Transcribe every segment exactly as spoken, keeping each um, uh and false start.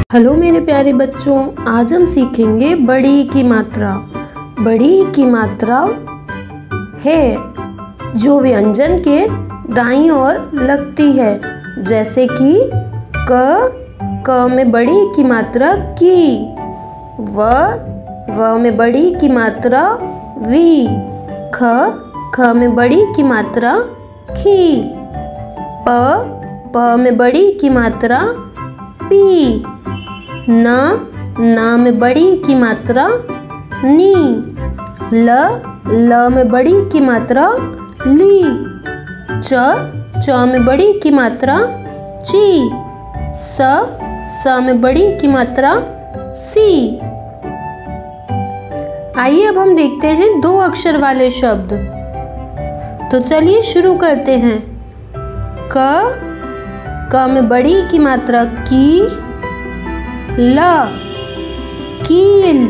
Hello मेरे प्यारे बच्चों, आज हम सीखेंगे बड़ी की मात्रा। बड़ी की मात्रा है जो व्यंजन के दाईं ओर लगती है, जैसे कि क क में बड़ी की मात्रा की, व व में बड़ी की मात्रा वी, ख ख में बड़ी की मात्रा खी, प प में बड़ी की मात्रा पी, न न में बड़ी की मात्रा नी, ल ल में बड़ी की मात्रा ली, च च में बड़ी की मात्रा ची, स स में बड़ी की मात्रा सी। आइए अब हम देखते हैं दो अक्षर वाले शब्द। तो चलिए शुरू करते हैं। क क में बड़ी की मात्रा की, ल कील,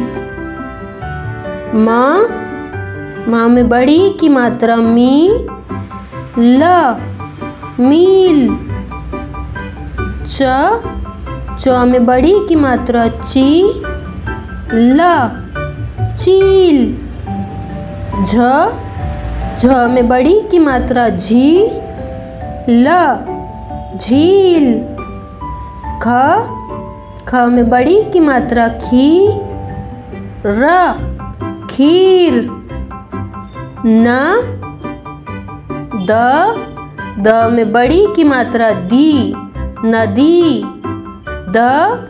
माँ माँ में बड़ी की मात्रा मी, ल मील, च च में बड़ी की मात्रा ची, ल चील, झ झ में बड़ी की मात्रा झी, ल झील, ख ख में बड़ी की मात्रा खी, र खीर, न द द में बड़ी की मात्रा दी, नदी, द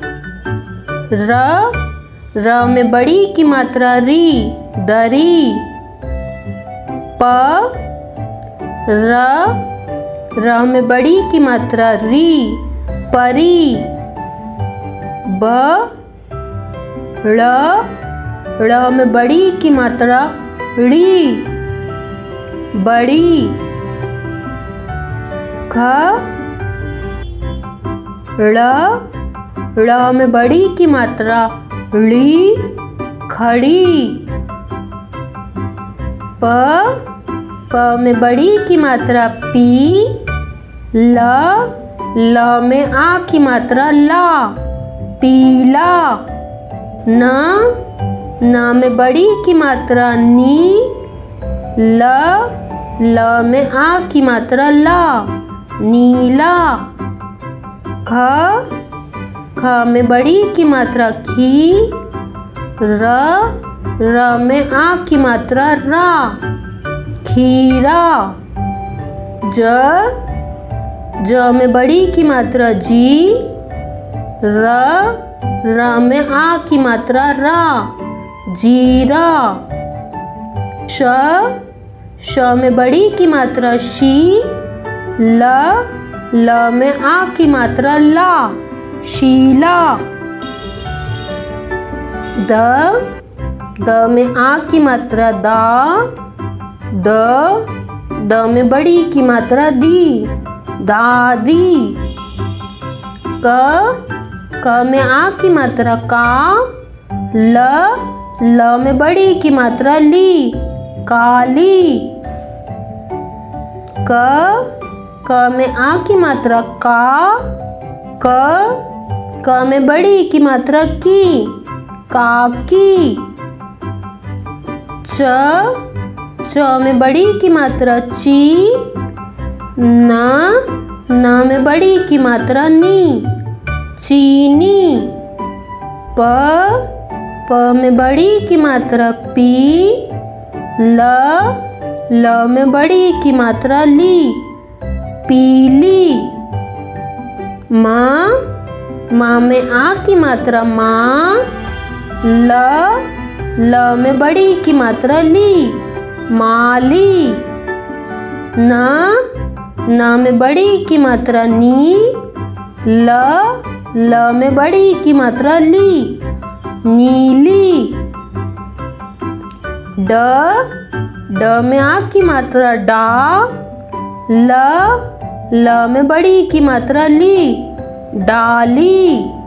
र र में बड़ी की मात्रा री, दरी, प र र में बड़ी की मात्रा री, परी, ब ड़ ड़ में बड़ी की मात्रा ड़ी, बड़ी, ख ड़ ड़ में बड़ी की मात्रा ड़ी, खड़ी, प प में बड़ी की मात्रा पी, ल ल में आ की मात्रा ला, पीला, न न में बड़ी की मात्रा नी, ल ल में आ की मात्रा ला, नीला, ख ख में बड़ी की मात्रा खी, र र में आ की मात्रा रा, खीरा, ज ज में बड़ी की मात्रा जी, र र में आ की मात्रा रा, जीरा, श श में बड़ी की मात्रा शी, ल ल में आ की मात्रा ला, शीला, द द में आ की मात्रा दा, द द में बड़ी की मात्रा दी, दादी, क क में आ की मात्रा का, ल ल में बड़ी की मात्रा ली, काली, क क में आ की मात्रा का, क क में बड़ी की मात्रा की, काकी, च च में बड़ी की मात्रा ची, न न में बड़ी की मात्रा नी, चीनी, प प में बड़ी की मात्रा पी, ल ल में बड़ी की मात्रा ली, पीली, माँ माँ में आ की मात्रा माँ, ल ल में बड़ी की मात्रा ली, माली, न न में बड़ी की मात्रा नी, ल ल में बड़ी की मात्रा ली, नीली, ड ड में आ की मात्रा डा, ल ल में बड़ी की मात्रा ली, डाली।